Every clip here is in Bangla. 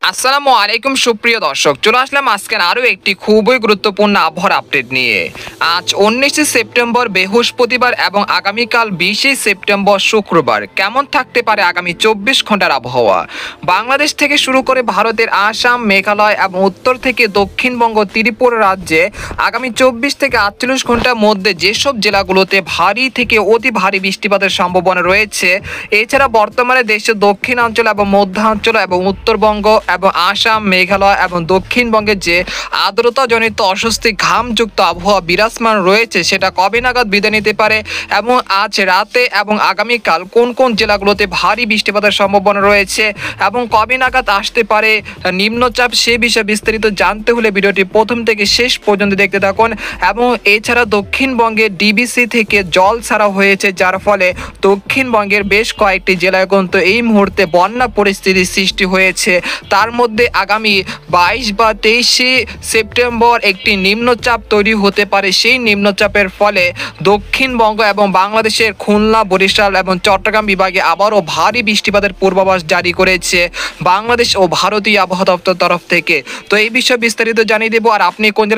আসসালামু আলাইকুম সুপ্রিয় দর্শক, চলে আসলাম আজকের আরও একটি খুবই গুরুত্বপূর্ণ আবহাওয়ার আপডেট নিয়ে। আজ 19শে সেপ্টেম্বর বৃহস্পতিবার এবং আগামীকাল 20শে সেপ্টেম্বর শুক্রবার কেমন থাকতে পারে আগামী 24 ঘন্টার আবহাওয়া। বাংলাদেশ থেকে শুরু করে ভারতের আসাম, মেঘালয় এবং উত্তর থেকে দক্ষিণবঙ্গ, ত্রিপুরা রাজ্যে আগামী 24 থেকে 48 ঘন্টার মধ্যে যেসব জেলাগুলোতে ভারী থেকে অতি ভারী বৃষ্টিপাতের সম্ভাবনা রয়েছে। এছাড়া বর্তমানে দেশের দক্ষিণাঞ্চল এবং মধ্যাঞ্চল এবং উত্তরবঙ্গ এবং আসাম, মেঘালয় এবং দক্ষিণবঙ্গে যে আর্দ্রতাজনিত অস্বস্তি ঘামযুক্ত আবহাওয়া বিরাজমান রয়েছে সেটা কবে নাগাদ বিদায় নিতে পারে এবং আজ রাতে এবং আগামীকাল কোন কোন জেলাগুলোতে ভারী বৃষ্টিপাতের সম্ভাবনা রয়েছে এবং কবে নাগাদ আসতে পারে নিম্নচাপ, সে বিষয়ে বিস্তারিত জানতে হলে ভিডিওটি প্রথম থেকে শেষ পর্যন্ত দেখতে থাকুন। এবং এছাড়া দক্ষিণবঙ্গে ডিবিসি থেকে জল ছাড়া হয়েছে, যার ফলে দক্ষিণবঙ্গের বেশ কয়েকটি জেলায় কিন্তু এই মুহূর্তে বন্যা পরিস্থিতির সৃষ্টি হয়েছে। তার মধ্যে আগামী 22 বা 23শে সেপ্টেম্বর একটি নিম্নচাপ তৈরি হতে পারে। সেই নিম্নচাপের ফলে দক্ষিণবঙ্গ এবং বাংলাদেশের খুলনা, বরিশাল এবং চট্টগ্রাম বিভাগে আবারও ভারী বৃষ্টিপাতের পূর্বাভাস জারি করেছে বাংলাদেশ ও ভারতীয় আবহাওয়া দপ্তর তরফ থেকে। তো এই বিষয়ে বিস্তারিত জানিয়ে দেবো। আর আপনি কোন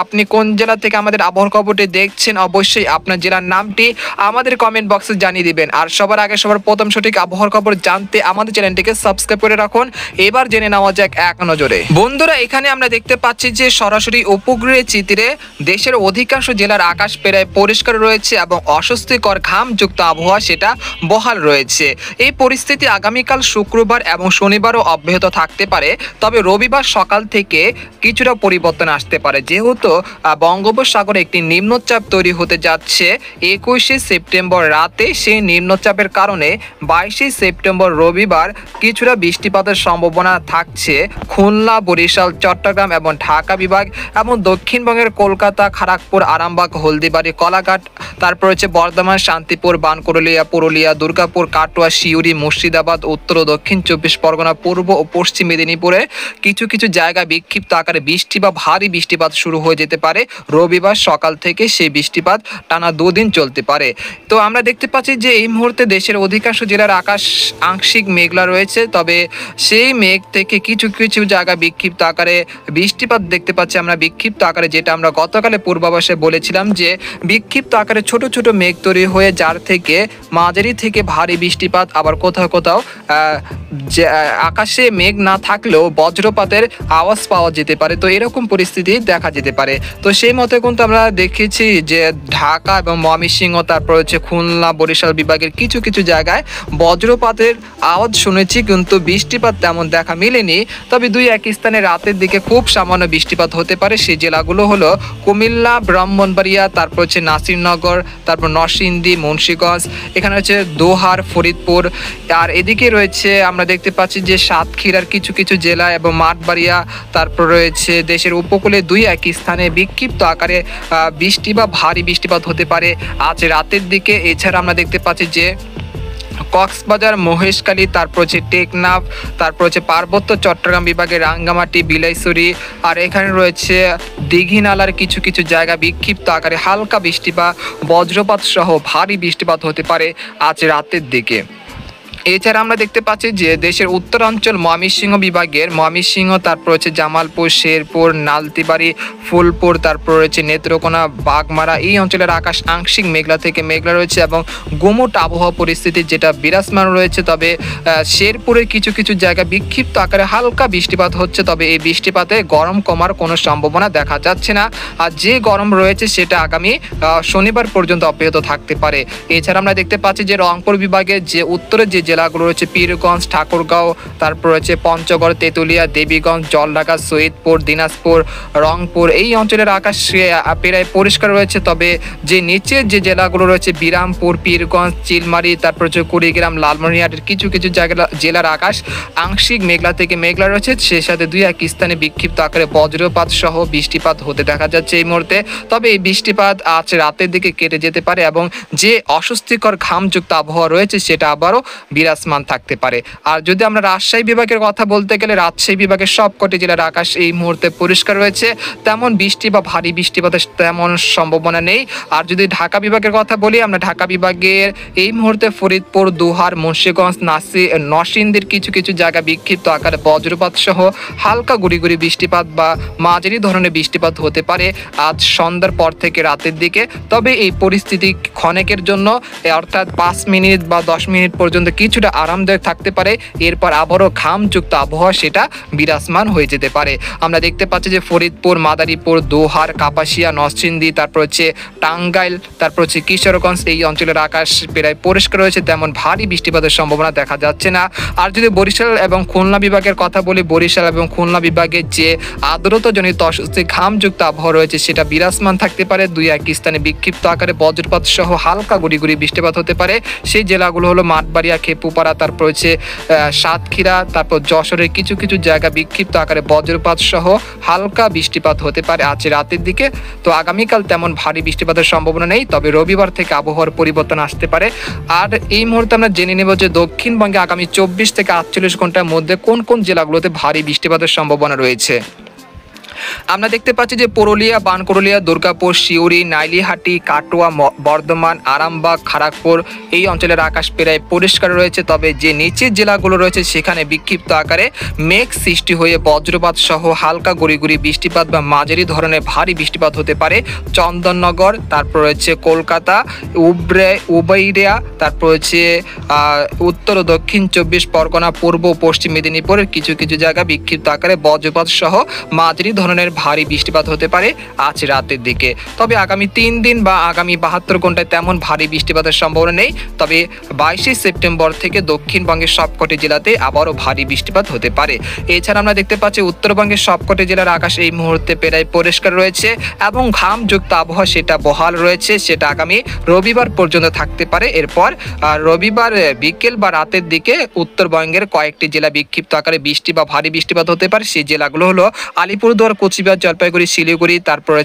জেলা থেকে আমাদের আবহাওয়া খবরটি দেখছেন, অবশ্যই আপনার জেলার নামটি আমাদের কমেন্ট বক্সে জানিয়ে দিবেন। আর সবার আগে সবার প্রথম সঠিক আবহাওয়ার খবর জানতে আমাদের চ্যানেলটিকে সাবস্ক্রাইব করে রাখুন। এবার জেনে নেওয়া যাক এক নজরে। বন্ধুরা, এখানে আমরা দেখতে পাচ্ছি যে সরাসরি উপগ্রহের চিত্রে দেশের অধিকাংশ জেলার আকাশ প্রায় পরিষ্কার রয়েছে এবং অস্বস্তিকর ঘামযুক্ত আবহাওয়া সেটা বহাল রয়েছে। এই পরিস্থিতি আগামীকাল শুক্রবার এবং শনিবারও অব্যাহত থাকতে পারে, তবে রবিবার সকাল থেকে কিছুটা পরিবর্তন আসতে পারে, যেহেতু বঙ্গোপসাগরে একটি নিম্নচাপ তৈরি হতে যাচ্ছে 21শে সেপ্টেম্বর রাতে। সেই নিম্নচাপের কারণে 22শে সেপ্টেম্বর রবিবার কিছুটা বৃষ্টিপাতের সম্ভাবনা থাকছে খুলনা, বরিশাল, চট্টগ্রাম এবং ঢাকা বিভাগ এবং দক্ষিণবঙ্গের কলকাতা, খড়গপুর, আরামবাগ, হলদিবাড়ি, কলাঘাট, তারপর হচ্ছে বর্ধমান, শান্তিপুর, বানকুরুলিয়া, পুরুলিয়া, দুর্গাপুর, কাটোয়া, সিউড়ি, মুর্শিদাবাদ, উত্তর ও দক্ষিণ 24 পরগনা, পূর্ব ও পশ্চিম মেদিনীপুরে কিছু কিছু জায়গায় বিক্ষিপ্ত আকারে বৃষ্টি বা ভারী বৃষ্টিপাত শুরু হয়ে যেতে পারে রবিবার সকাল থেকে। সেই বৃষ্টিপাত টানা 2 দিন চলতে পারে। তো আমরা দেখতে পাচ্ছি যে এই মুহূর্তে দেশের অধিকাংশ জেলার আকাশ আংশিক মেঘলা রয়েছে, তবে সেই মেঘ থেকে কিছু কিছু জায়গা বিক্ষিপ্ত আকারে বৃষ্টিপাত দেখতে পাচ্ছি আমরা। বিক্ষিপ্ত আকারে যেটা আমরা গতকালে পূর্বাভাসে বলেছিলাম যে বিক্ষিপ্ত আকারে ছোট ছোট মেঘ তৈরি হয়ে যার থেকে মাঝারি থেকে ভারী বৃষ্টিপাত, আবার কোথাও কোথাও আকাশে মেঘ না থাকলেও বজ্রপাতের আওয়াজ পাওয়া যেতে পারে। তো এরকম পরিস্থিতি দেখা যেতে পারে। তো সেই মতে কিন্তু আমরা দেখেছি যে ঢাকা এবং ময়মনসিংহ, তারপর হচ্ছে খুলনা, বরিশাল বিভাগের কিছু কিছু জায়গায় বজ্রপাতের আওয়াজ শুনেছি, কিন্তু বৃষ্টিপাত তেমন দেখা মেলেনি। তবে 2-1 স্থানে রাতের দিকে খুব সামান্য বৃষ্টিপাত হতে পারে। সেই জেলাগুলো হলো কুমিল্লা, ব্রাহ্মণবাড়িয়া, তারপর হচ্ছে নাসিরনগর, তারপর নরসিংদী, মুন্সিগঞ্জ, এখানে হচ্ছে দোহার, ফরিদপুর। আর এদিকে রয়েছে আমরা দেখতে পাচ্ছি যে সাতক্ষীরার কিছু কিছু জেলা এবং মাঠবাড়িয়া, তারপর রয়েছে দেশের উপকূলে 2-1 স্থানে বিক্ষিপ্ত আকারে বৃষ্টি বা ভারী বৃষ্টিপাত হতে পারে আজ রাতের দিকে। এছাড়া আমরা দেখতে পাচ্ছি যে কক্সবাজার, মহেশখালী, তারপর হচ্ছে টেকনাফ, তারপর হচ্ছে পার্বত্য চট্টগ্রাম বিভাগের রাঙ্গামাটি, বিলাইছড়ি, আর এখানে রয়েছে দীঘিনালার কিছু কিছু জায়গা বিক্ষিপ্ত আকারে হালকা বৃষ্টি বা বজ্রপাত সহ ভারী বৃষ্টিপাত হতে পারে আজ রাতের দিকে। এছাড়া আমরা দেখতে পাচ্ছি যে দেশের উত্তরাঞ্চল ময়মনসিংহ বিভাগের ময়মনসিংহ, তারপর হচ্ছে জামালপুর, শেরপুর, নালতিবাড়ি, ফুলপুর, তারপর রয়েছে নেত্রকোনা, বাগমারা, এই অঞ্চলের আকাশ আংশিক মেঘলা থেকে মেঘলা রয়েছে এবং গুমোট আবহাওয়া পরিস্থিতি যেটা বিরাজমান রয়েছে। তবে শেরপুরের কিছু কিছু জায়গায় বিক্ষিপ্ত আকারে হালকা বৃষ্টিপাত হচ্ছে, তবে এই বৃষ্টিপাতে গরম কমার কোনো সম্ভাবনা দেখা যাচ্ছে না। আর যে গরম রয়েছে সেটা আগামী শনিবার পর্যন্ত অব্যাহত থাকতে পারে। এছাড়া আমরা দেখতে পাচ্ছি যে রংপুর বিভাগের যে উত্তরের যে জেলাগুলো রয়েছে পীরগঞ্জ, ঠাকুরগাঁও, তারপর রয়েছে পঞ্চগড়, তেঁতুলিয়া, দেবীগঞ্জ, জলঢাকা, সৈয়দপুর, দিনাজপুর, রংপুর, এই অঞ্চলের আকাশ প্রায় পরিষ্কার রয়েছে। তবে যে নিচের যে জেলাগুলো রয়েছে বিরামপুর, পীরগঞ্জ, চিলমারি, তারপর হচ্ছে কুড়িগ্রাম, লালমনিরহাটের কিছু কিছু জেলার আকাশ আংশিক মেঘলা থেকে মেঘলা রয়েছে। সেই সাথে 2-1 স্থানে বিক্ষিপ্ত আকারে বজ্রপাত সহ বৃষ্টিপাত হতে দেখা যাচ্ছে এই মুহূর্তে। তবে এই বৃষ্টিপাত আজ রাতের দিকে কেটে যেতে পারে এবং যে অস্বস্তিকর ঘামযুক্ত আবহাওয়া রয়েছে সেটা আবারও বিরাজমান থাকতে পারে। আর যদি আমরা রাজশাহী বিভাগের কথা বলতে গেলে রাজশাহী বিভাগের সবকটি জেলার আকাশ এই মুহূর্তে পরিষ্কার রয়েছে, তেমন বৃষ্টি বা ভারী বৃষ্টিপাতের তেমন সম্ভাবনা নেই। আর যদি ঢাকা বিভাগের কথা বলি, আমরা ঢাকা বিভাগের এই মুহূর্তে ফরিদপুর, দোহার, মুন্সিগঞ্জ, নরসিংদীর কিছু কিছু জায়গা বিক্ষিপ্ত আকারে বজ্রপাত সহ হালকা গুড়ি গুড়ি বৃষ্টিপাত বা মাঝারি ধরনের বৃষ্টিপাত হতে পারে আজ সন্ধ্যার পর থেকে রাতের দিকে। তবে এই পরিস্থিতি ক্ষণেকের জন্য, অর্থাৎ 5 মিনিট বা 10 মিনিট পর্যন্ত কিছুটা আরামদায়ক থাকতে পারে। এরপর আবারও ঘামযুক্ত আবহাওয়া সেটা বিরাজমান হয়ে যেতে পারে। আমরা দেখতে পাচ্ছি যে ফরিদপুর, মাদারীপুর, দোহার, কাপাসিয়া, নরসিংদী, তারপর হচ্ছে টাঙ্গাইল, তারপর হচ্ছে কিশোরগঞ্জ, এই অঞ্চলের আকাশ প্রায় পরিষ্কার রয়েছে, তেমন ভারী বৃষ্টিপাতের সম্ভাবনা দেখা যাচ্ছে না। আর যদি বরিশাল এবং খুলনা বিভাগের কথা বলি, বরিশাল এবং খুলনা বিভাগের যে আর্দ্রতাজনিত অস্বস্তি ঘামযুক্ত আবহাওয়া রয়েছে সেটা বিরাজমান থাকতে পারে। 2-1 স্থানে বিক্ষিপ্ত আকারে বজ্রপাত সহ হালকা গুড়ি গুড়ি বৃষ্টিপাত হতে পারে। সেই জেলাগুলো হলো মাঠবাড়িয়া, খেপুপাড়া, তারপর হচ্ছে সাতক্ষীরা, তারপর যশোরের কিছু কিছু জায়গা বিক্ষিপ্ত আকারে বজ্রপাত সহ হালকা বৃষ্টিপাত হতে পারে আজ রাতের দিকে। তো আগামীকাল তেমন ভারী বৃষ্টিপাতের সম্ভাবনা নেই, তবে রবিবার থেকে আবহাওয়ার পরিবর্তন আসতে পারে। আর এই মুহূর্তে আমরা জেনে নেব যে দক্ষিণবঙ্গে আগামী 24 থেকে 48 ঘন্টার মধ্যে কোন কোন জেলাগুলোতে ভারী বৃষ্টিপাতের সম্ভাবনা রয়েছে। আমরা দেখতে পাচ্ছি যে পুরুলিয়া, বানকুরুলিয়া, দুর্গাপুর, সিউড়ি, নাইলিহাটি, কাটোয়া, বর্ধমান, আরামবাগ, খড়গপুর, এই অঞ্চলের আকাশ প্রায় পরিষ্কার রয়েছে। তবে যে নিচের জেলাগুলো রয়েছে সেখানে বিক্ষিপ্ত আকারে মেঘ সৃষ্টি হয়ে বজ্রপাত সহ হালকা গুড়ি গুড়ি বৃষ্টিপাত বা মাঝারি ধরনের ভারী বৃষ্টিপাত হতে পারে। চন্দননগর, তারপর হচ্ছে কলকাতা, উবাইরিয়া, তারপর হচ্ছে উত্তর ও দক্ষিণ 24 পরগনা, পূর্ব ও পশ্চিম মেদিনীপুরের কিছু কিছু জায়গা বিক্ষিপ্ত আকারে বজ্রপাত সহ মাঝারি ধরনের ভারী বৃষ্টিপাত হতে পারে আজ রাতের দিকে। তবে আগামী 3 দিন বা আগামী 72 ঘন্টায় তেমন ভারী বৃষ্টিপাতের সম্ভাবনা নেই। তবে 22 সেপ্টেম্বর থেকে দক্ষিণবঙ্গের সবকটি জেলাতে আবারও ভারী বৃষ্টিপাত হতে পারে। এছাড়া আমরা দেখতে পাচ্ছি উত্তরবঙ্গের সবকটি জেলার আকাশ এই মুহূর্তে প্রায় পরিষ্কার রয়েছে এবং ঘামযুক্ত আবহাওয়া সেটা বহাল রয়েছে, সেটা আগামী রবিবার পর্যন্ত থাকতে পারে। এরপর রবিবার বিকেল বা রাতের দিকে উত্তরবঙ্গের কয়েকটি জেলা বিক্ষিপ্ত আকারে বৃষ্টি বা ভারী বৃষ্টিপাত হতে পারে। সেই জেলাগুলো হলো আলিপুরদুয়ার, কোচবিহার, জলপাইগুড়ি, শিলিগুড়ি, তারপর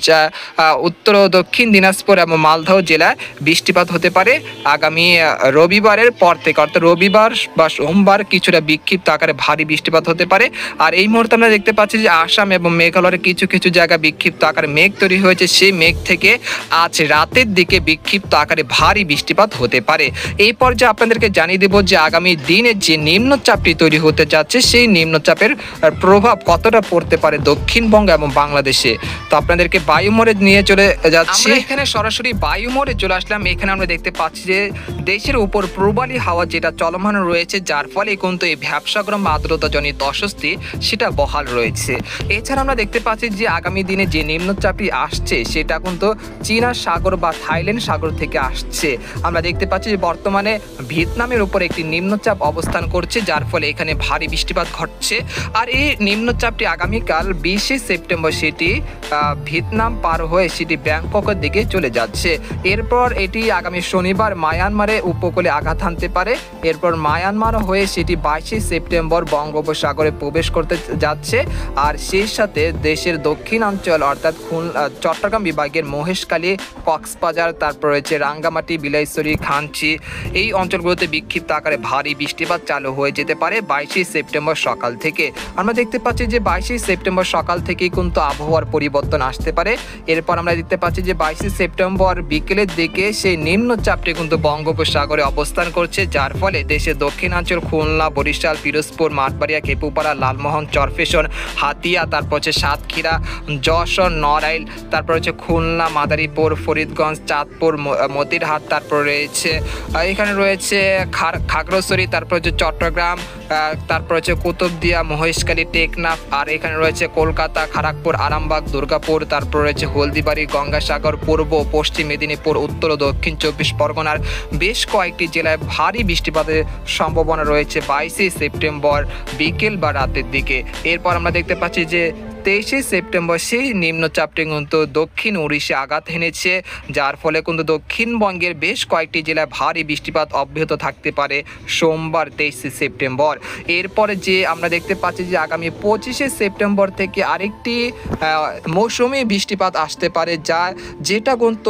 উত্তর ও দক্ষিণ দিনাজপুর এবং মালদহ জেলায় বৃষ্টিপাত হতে পারে আগামী রবিবারের পর থেকে, অর্থাৎ রবিবার বা সোমবার কিছুটা বিক্ষিপ্ত আকারে ভারী বৃষ্টিপাত হতে পারে। আর এই মুহূর্তে আমরা দেখতে পাচ্ছি যে আসাম এবং মেঘালয়ের কিছু কিছু জায়গা বিক্ষিপ্ত আকারে মেঘ তৈরি হয়েছে, সেই মেঘ থেকে আজ রাতের দিকে বিক্ষিপ্ত আকারে ভারী বৃষ্টিপাত হতে পারে। এই পর্যায়ে আপনাদেরকে জানিয়ে দেব যে আগামী দিনে যে নিম্নচাপটি তৈরি হতে যাচ্ছে সেই নিম্নচাপের প্রভাব কতটা পড়তে পারে দক্ষিণবঙ্গ এবং বাংলাদেশে। তো আপনাদেরকে বায়ুমোড়ে নিয়ে চলে যাচ্ছি। এখানে সরাসরি বায়ুমোড়ে চলে আসলাম। এখানে আমরা দেখতে পাচ্ছি যে দেশের উপর প্রবালী হাওয়া যেটা চলমান রয়েছে, যার ফলে কিন্তু এই ভ্যাপসাগরম আর্দ্রতাজনিত অস্বস্তি সেটা বহাল রয়েছে। এছাড়া আমরা দেখতে পাচ্ছি যে আগামী দিনে যে নিম্নচাপটি আসছে সেটা কিন্তু চীনা সাগর বা থাইল্যান্ড সাগর থেকে আসছে। আমরা দেখতে পাচ্ছি যে বর্তমানে ভিয়েতনামের উপর একটি নিম্নচাপ অবস্থান করছে, যার ফলে এখানে ভারী বৃষ্টিপাত ঘটছে। আর এই নিম্নচাপটি আগামীকাল 20 সেপ্টেম্বর সেটি ভিয়েতনাম পার হয়ে সেটি ব্যাংককের দিকে চলে যাচ্ছে। এরপর এটি আগামী শনিবার মায়ানমারে উপকূলে আঘাত হানতে পারে। এরপর মায়ানমার হয়ে সেটি 22 সেপ্টেম্বর বঙ্গোপসাগরে প্রবেশ করতে যাচ্ছে। আর সেই সাথে দেশের দক্ষিণাঞ্চল অর্থাৎ চট্টগ্রাম বিভাগের মহেশখালী, কক্সবাজার, তারপর রয়েছে রাঙ্গামাটি, বিলাইছড়ি, খানচি, এই অঞ্চলগুলোতে বিক্ষিপ্ত আকারে ভারী বৃষ্টিপাত চালু হয়ে যেতে পারে 22 সেপ্টেম্বর সকাল থেকে। আমরা দেখতে পাচ্ছি যে 22 সেপ্টেম্বর সকাল থেকেই কিন্তু আবহাওয়ার পরিবর্তন আসতে পারে। এরপর আমরা দেখতে পাচ্ছি যে 22 সেপ্টেম্বর বিকেলের দিকে সেই নিম্নচাপটি কিন্তু বঙ্গোপসাগরে অবস্থান করছে, যার ফলে দেশের দক্ষিণাঞ্চল খুলনা, বরিশাল, পিরোজপুর, মাঠবাড়িয়া, খেপুপাড়া, লালমোহন, চরফেশন, হাতিয়া, তারপর হচ্ছে সাতক্ষীরা, যশোর, নড়াইল, তারপর হচ্ছে খুলনা, মাদারীপুর, ফরিদগঞ্জ, চাঁদপুর, মতিরহাট, তারপর রয়েছে এখানে রয়েছে খাগড়াছড়ি, তারপর হচ্ছে চট্টগ্রাম, তারপর হচ্ছে কুতুবদিয়া, মহেশখালী, টেকনাফ, আর এখানে রয়েছে কলকাতা, খড়গপুর, আরামবাগ, দুর্গাপুর, তারপর রয়েছে হলদিবাড়ি, গঙ্গাসাগর, পূর্ব পশ্চিম মেদিনীপুর, উত্তর ও দক্ষিণ 24 পরগনার বেশ কয়েকটি জেলায় ভারী বৃষ্টিপাতের সম্ভাবনা রয়েছে 22 সেপ্টেম্বর বিকেল বা রাতের দিকে। এরপর আমরা দেখতে পাচ্ছি যে 23 সেপ্টেম্বর সেই নিম্নচাপটি কিন্তু দক্ষিণ ওড়িশা আঘাত হেনেছে, যার ফলে কিন্তু দক্ষিণবঙ্গের বেশ কয়েকটি জেলায় ভারী বৃষ্টিপাত অব্যাহত থাকতে পারে সোমবার 23 সেপ্টেম্বর। এরপরে যে আমরা দেখতে পাচ্ছি যে আগামী 25 সেপ্টেম্বর থেকে আরেকটি মৌসুমি বৃষ্টিপাত আসতে পারে, যেটা কিন্তু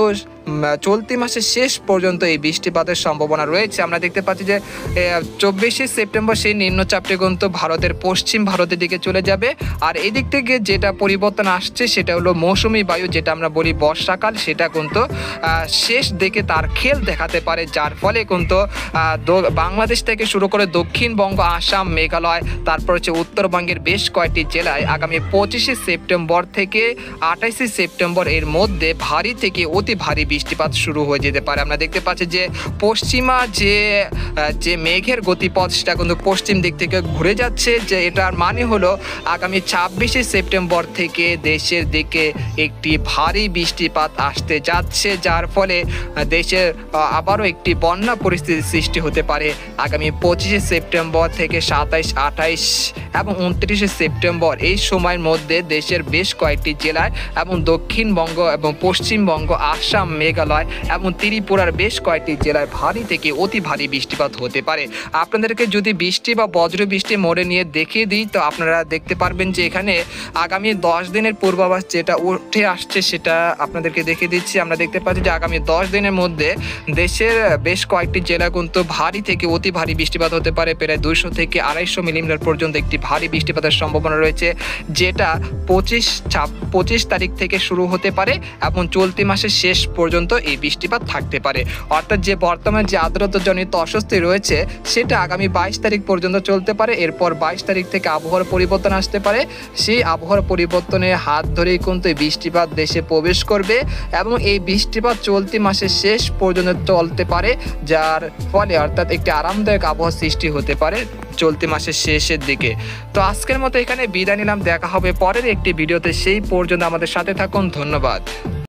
চলতি মাসের শেষ পর্যন্ত এই বৃষ্টিপাতের সম্ভাবনা রয়েছে। আমরা দেখতে পাচ্ছি যে 24শে সেপ্টেম্বর সেই নিম্নচাপটি কিন্তু ভারতের পশ্চিম ভারতের দিকে চলে যাবে। আর এই দিক থেকে যেটা পরিবর্তন আসছে সেটা হলো মৌসুমি বায়ু, যেটা আমরা বলি বর্ষাকাল, সেটা কিন্তু শেষ দিকে তার খেল দেখাতে পারে, যার ফলে কিন্তু বাংলাদেশ থেকে শুরু করে দক্ষিণবঙ্গ, আসাম, মেঘালয়, তারপর হচ্ছে উত্তরবঙ্গের বেশ কয়েকটি জেলায় আগামী 25শে সেপ্টেম্বর থেকে 28শে সেপ্টেম্বর এর মধ্যে ভারী থেকে অতি ভারী বৃষ্টিপাত শুরু হয়ে যেতে পারে। আমরা দেখতে পাচ্ছি যে পশ্চিমা যে মেঘের গতিপথ সেটা কিন্তু পশ্চিম দিক থেকে ঘুরে যাচ্ছে, যে এটার মানে হলো আগামী 26শে সেপ্টেম্বর থেকে দেশের দিকে একটি ভারী বৃষ্টিপাত আসতে যাচ্ছে, যার ফলে দেশের আবারও একটি বন্যা পরিস্থিতির সৃষ্টি হতে পারে। আগামী 25শে সেপ্টেম্বর থেকে 27, 28 এবং 29শে সেপ্টেম্বর এই সময়ের মধ্যে দেশের বেশ কয়েকটি জেলায় এবং দক্ষিণবঙ্গ এবং পশ্চিমবঙ্গ, আসাম, মেঘালয় এবং ত্রিপুরার বেশ কয়েকটি জেলায় ভারী থেকে অতি ভারী বৃষ্টিপাত হতে পারে। আপনাদেরকে যদি বৃষ্টি বা বজ্র বৃষ্টি মোড়ে নিয়ে দেখিয়ে দিই তো আপনারা দেখতে পারবেন যে এখানে আগামী 10 দিনের পূর্বাভাস যেটা উঠে আসছে সেটা আপনাদেরকে দেখিয়ে দিচ্ছি। আমরা দেখতে পাচ্ছি যে আগামী 10 দিনের মধ্যে দেশের বেশ কয়েকটি জেলা কিন্তু ভারী থেকে অতি ভারী বৃষ্টিপাত হতে পারে। প্রায় 200 থেকে 250 মিলিমিটার পর্যন্ত একটি ভারী বৃষ্টিপাতের সম্ভাবনা রয়েছে, যেটা 25 তারিখ থেকে শুরু হতে পারে এবং চলতি মাসের শেষ পর্যন্ত এই বৃষ্টিপাত থাকতে পারে। অর্থাৎ যে বর্তমানে যে আর্দ্রতাজনিত অস্বস্তি রয়েছে সেটা আগামী 22 তারিখ পর্যন্ত চলতে পারে। এরপর 22 তারিখ থেকে আবহাওয়ার পরিবর্তন আসতে পারে। সেই আবহাওয়ার পরিবর্তনের হাত ধরেই কিন্তু এই বৃষ্টিপাত দেশে প্রবেশ করবে এবং এই বৃষ্টিপাত চলতি মাসের শেষ পর্যন্ত চলতে পারে, যার ফলে অর্থাৎ একটি আরামদায়ক আবহাওয়া সৃষ্টি হতে পারে চলতি মাসের শেষের দিকে। তো আজকের মতো এখানে বিদায় নিলাম, দেখা হবে পরের একটি ভিডিওতে। সেই পর্যন্ত আমাদের সাথে থাকুন, ধন্যবাদ।